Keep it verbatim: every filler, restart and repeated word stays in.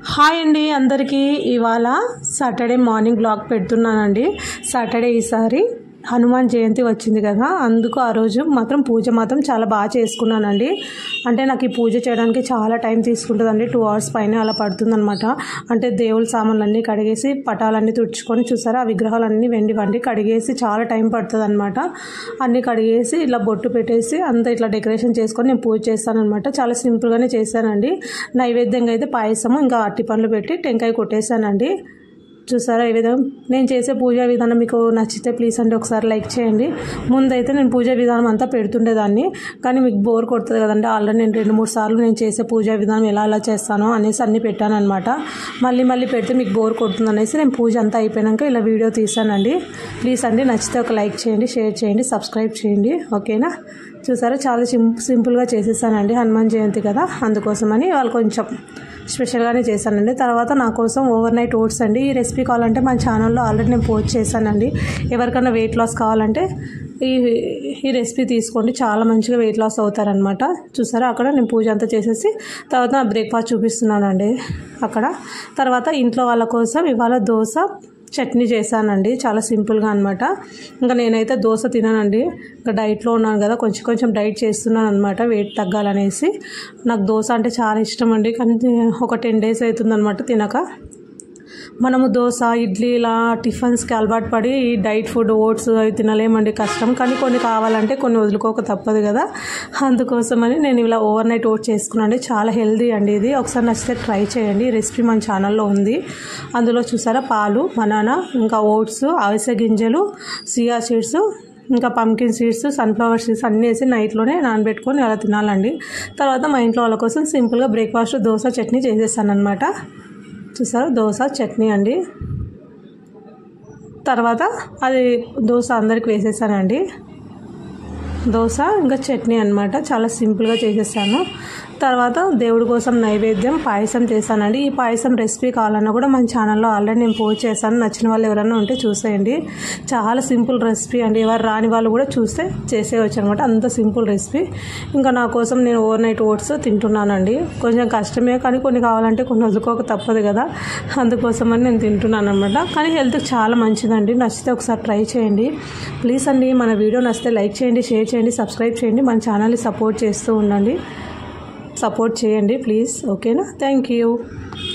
Hi అండి అందరికీ ఇవాళ సాటర్డే మార్నింగ్ బ్లాగ్ పెడుతున్నానండి. సాటర్డే ఈసారి హనుమాన్ జయంతి వచ్చింది కదా, అందుకు ఆ రోజు మాత్రం పూజ మాత్రం చాలా బాగా చేసుకున్నానండి. అంటే నాకు ఈ పూజ చేయడానికి చాలా టైం తీసుకుంటుందండి, టూ అవర్స్ పైన అలా పడుతుందన్నమాట. అంటే దేవుళ్ళ సామాన్లన్నీ కడిగేసి పటాలన్నీ తుడుచుకొని చూసారా, ఆ విగ్రహాలన్నీ వెండివండి కడిగేసి చాలా టైం పడుతుంది అనమాట. అన్నీ కడిగేసి ఇట్లా బొట్టు పెట్టేసి అంతా ఇట్లా డెకరేషన్ చేసుకొని నేను పూజ చేస్తానమాట. చాలా సింపుల్గానే చేశానండి. నైవేద్యంగా అయితే పాయసము ఇంకా అట్టి పండ్లు పెట్టి టెంకాయ కొట్టేశానండి. చూసారా ఈ విధంగా నేను చేసే పూజా విధానం మీకు నచ్చితే ప్లీజ్ అండి ఒకసారి లైక్ చేయండి. ముందైతే నేను పూజా విధానం అంతా పెడుతుండేదాన్ని, కానీ మీకు బోర్ కొడుతుంది కదండి. ఆల్రెడీ నేను రెండు మూడు సార్లు నేను చేసే పూజా విధానం ఎలా ఎలా చేస్తానో అనేసి అన్నీ పెట్టాను అనమాట. మళ్ళీ మళ్ళీ పెడితే మీకు బోర్ కొడుతుంది అనేసి నేను పూజ అంతా అయిపోయాక ఇలా వీడియో తీసానండి. ప్లీజ్ అండి నచ్చితే ఒక లైక్ చేయండి, షేర్ చేయండి, సబ్స్క్రైబ్ చేయండి, ఓకేనా. చూసారా చాలా సిం సింపుల్గా చేసేసానండి, హనుమాన్ జయంతి కదా అందుకోసమని వాళ్ళు కొంచెం స్పెషల్గానే చేశానండి. తర్వాత నా కోసం ఓవర్ నైట్ ఓట్స్ అండి. ఈ రెసిపీ కావాలంటే మన ఛానల్లో ఆల్రెడీ నేను పోస్ట్ చేశానండి. ఎవరికైనా వెయిట్ లాస్ కావాలంటే ఈ ఈ రెసిపీ తీసుకోండి, చాలా మంచిగా వెయిట్ లాస్ అవుతారనమాట. చూసారా అక్కడ నేను పూజ అంతా చేసేసి తర్వాత నా బ్రేక్ఫాస్ట్ చూపిస్తున్నానండి అక్కడ. తర్వాత ఇంట్లో వాళ్ళ కోసం ఇవాళ దోశ చట్నీ చేశానండి, చాలా సింపుల్గా అనమాట. ఇంకా నేనైతే దోశ తినానండి, ఇంకా డైట్లో ఉన్నాను కదా, కొంచెం కొంచెం డైట్ చేస్తున్నాను అనమాట వెయిట్ తగ్గాలనేసి. నాకు దోశ అంటే చాలా ఇష్టం అండి, కానీ ఒక టెన్ డేస్ అవుతుందన్నమాట తినక. మనము దోశ ఇడ్లీ ఇలా టిఫిన్స్కి అలవాటు పడి డైట్ ఫుడ్ ఓట్స్ అవి తినలేమండి, కష్టం. కానీ కొన్ని కావాలంటే కొన్ని వదులుకోక తప్పదు కదా, అందుకోసమని నేను ఇలా ఓవర్ నైట్ ఓట్స్ చేసుకున్నాను. చాలా హెల్దీ అండి ఇది, ఒకసారి నచ్చితే ట్రై చేయండి. ఈ రెసిపీ మన ఛానల్లో ఉంది. అందులో చూసారా పాలు, బనానా, ఇంకా ఓట్స్, అవిసె గింజలు, సియా సీడ్స్, ఇంకా పంకిన్ సీడ్స్, సన్ఫ్లవర్ సీడ్స్ అన్నీ వేసి నైట్లోనే నానబెట్టుకొని అలా తినాలండి. తర్వాత మా ఇంట్లో వాళ్ళ కోసం సింపుల్గా బ్రేక్ఫాస్ట్ దోశ చట్నీ చేసేసాను అనమాట. చూసారా దోశ చట్నీ అండి. తర్వాత అది దోశ అందరికి వేసేసానండి, దోశ ఇంకా చట్నీ అనమాట. చాలా సింపుల్గా చేసేసాను. తర్వాత దేవుడి కోసం నైవేద్యం పాయసం చేశానండి. ఈ పాయసం రెసిపీ కావాలన్నా కూడా మన ఛానల్లో ఆల్రెడీ నేను పోస్ట్ చేశాను, నచ్చిన వాళ్ళు ఎవరైనా ఉంటే చూసేయండి. చాలా సింపుల్ రెసిపీ అండి, ఎవరు రాని వాళ్ళు కూడా చూస్తే చేసేయచ్చు అనమాట, అంత సింపుల్ రెసిపీ. ఇంకా నా కోసం నేను ఓవర్ నైట్ ఓట్స్ తింటున్నానండి. కొంచెం కష్టమే, కానీ కొన్ని కావాలంటే కొన్ని వదులుకోక తప్పదు కదా, అందుకోసమని నేను తింటున్నాను అనమాట. కానీ హెల్త్కి చాలా మంచిదండి, నచ్చితే ఒకసారి ట్రై చేయండి ప్లీజ్ అండి. మన వీడియో నచ్చితే లైక్ చేయండి, షేర్ చేయండి, సబ్స్క్రైబ్ చేయండి, మన ఛానల్ని సపోర్ట్ చేస్తూ ఉండండి. సపోర్ట్ చేయండి ప్లీజ్, ఓకేనా. Thank you.